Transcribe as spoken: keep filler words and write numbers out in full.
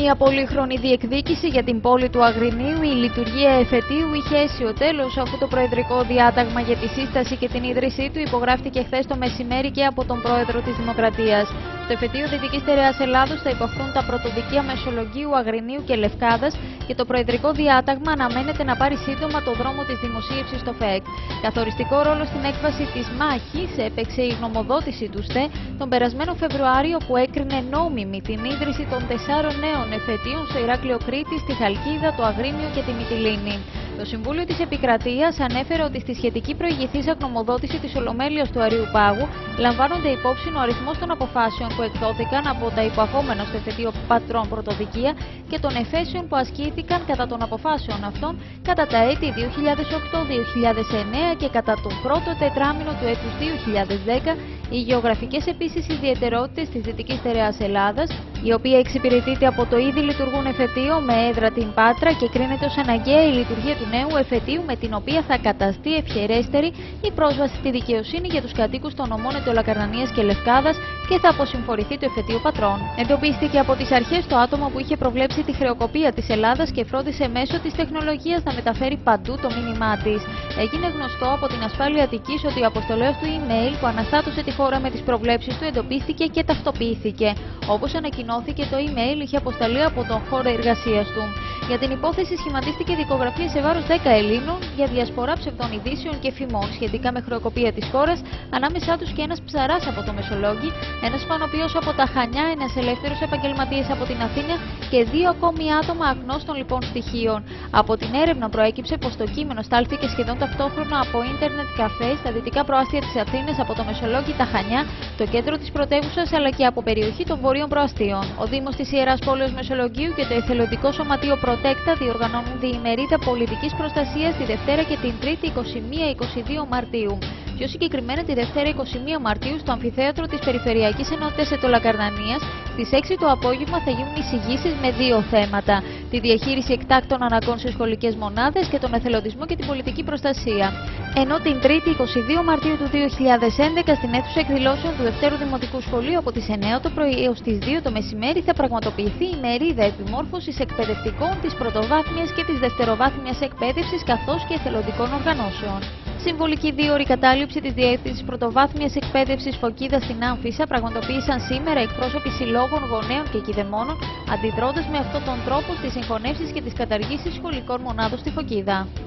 μια πολύχρονη διεκδίκηση για την πόλη του Αγρινίου, η λειτουργία εφετείου είχε αίσιο τέλος, αφού το προεδρικό διάταγμα για τη σύσταση και την ίδρυσή του υπογράφτηκε χθες το μεσημέρι και από τον πρόεδρο της Δημοκρατίας. Στο εφετείο Δυτικής Στερεάς Ελλάδος θα υπαχθούν τα πρωτοδικεία Μεσολογγίου, Αγρινίου και Λευκάδας και το προεδρικό διάταγμα αναμένεται να πάρει σύντομα το δρόμο της δημοσίευσης στο ΦΕΚ. Καθοριστικό ρόλο στην έκβαση της μάχης έπαιξε η γνωμοδότηση του ΣΤΕ τον περασμένο Φεβρουάριο, που έκρινε νόμιμη την ίδρυση των τεσσάρων νέων εφετείων στο Ηράκλειο Κρήτης, τη Χαλκίδα, το Αγρίνιο και τη Μυτιλήνη. Το Συμβούλιο της Επικρατείας ανέφερε ότι στη σχετική προηγηθήσα γνωμοδότηση της Ολομέλειας του Αριού Πάγου λαμβάνονται υπόψη ο αριθμός των αποφάσεων που εκδόθηκαν από τα υποαφόμενα στο εφετείο Πατρών Πρωτοδικεία και των εφέσεων που ασκήθηκαν κατά των αποφάσεων αυτών κατά τα έτη δύο χιλιάδες οκτώ δύο χιλιάδες εννέα και κατά το πρώτο τετράμινο του έτους δύο χιλιάδες δέκα, οι γεωγραφικές επίσης ιδιαιτερότητες της Δυτικής Στερεάς Ελλάδας, η οποία εξυπηρετείται από το ήδη λειτουργούν εφετείο με έδρα την Πάτρα και κρίνεται ως αναγκαία η λειτουργία του νέου εφετείου, με την οποία θα καταστεί ευχερέστερη η πρόσβαση στη δικαιοσύνη για τους κατοίκους των νομών Αιτωλακαρνανίας και Λευκάδας και θα αποσυμφορηθεί το εφετείο Πατρών. Εντοπίστηκε από τις αρχές το άτομο που είχε προβλέψει τη χρεοκοπία της Ελλάδας και φρόντισε μέσω της τεχνολογίας να μεταφέρει παντού το μήνυμά της. Έγινε γνωστό από την ασφάλεια Αττικής ότι ο αποστολέας του email που αναστάτωσε τη χώρα με τις προβλέψεις του εντοπίστηκε και ταυτοποιήθηκε. Όπως ανακοινώθηκε, το email είχε αποσταλεί από τον χώρο εργασίας του. Για την υπόθεση σχηματίστηκε δικογραφία σε βάρος δέκα Ελλήνων για διασπορά ψευδών ειδήσεων και φημών σχετικά με χρεοκοπία της χώρας, ανάμεσά τους και ένας ψαράς από το Μεσολόγγι, ένας φανοποιός από τα Χανιά, ένας ελεύθερος επαγγελματίας από την Αθήνα και δύο ακόμη άτομα αγνώστων λοιπόν στοιχείων. Από την έρευνα προέκυψε πως το κείμενο στάλθηκε σχεδόν ταυτόχρονα από ίντερνετ καφέ στα δυτικά προάστια της Αθήνας, από το Μεσολόγγι, τα Χανιά, το κέντρο της πρωτεύουσας αλλά και από περιοχή των βορείων προαστίων. Ο Δήμος της Ιεράς Πόλεως Μεσολογγίου και το εθελοντικό σωματείο Προτέκτα διοργανώνουν διημερίδα πολιτικής προστασίας τη Δευτέρα και την Τρίτη είκοσι μία είκοσι δύο Μαρτίου. Πιο συγκεκριμένα τη Δευτέρα είκοσι μία Μαρτίου στο Αμφιθέατρο της Περιφερειακής Ενότητας Αιτωλακαρνανίας στις έξι το απόγευμα θα γίνουν εισηγήσεις με δύο θέματα: τη διαχείριση εκτάκτων αναγκών σε σχολικές μονάδες και τον εθελοντισμό και την πολιτική προστασία. Ενώ την Τρίτη είκοσι δύο Μαρτίου του δύο χιλιάδες έντεκα στην αίθουσα εκδηλώσεων του Δευτέρου Δημοτικού Σχολείου από τις εννέα το πρωί έως τις δύο το μεσημέρι θα πραγματοποιηθεί η μερίδα επιμόρφωσης εκπαιδευτικών της πρωτοβάθμιας και της δευτεροβάθμιας εκπαίδευσης καθώς και εθελοντικών οργανώσεων. Συμβολική δίωρη κατάληψη της Διεύθυνσης Πρωτοβάθμιας Εκπαίδευσης Φωκίδας στην Άμφισσα πραγματοποίησαν σήμερα εκπρόσωποι συλλόγων γονέων και κηδεμόνων, αντιδρώντας με αυτόν τον τρόπο στις συγχωνεύσεις και τις καταργήσεις σχολικών μονάδων στη Φωκίδα.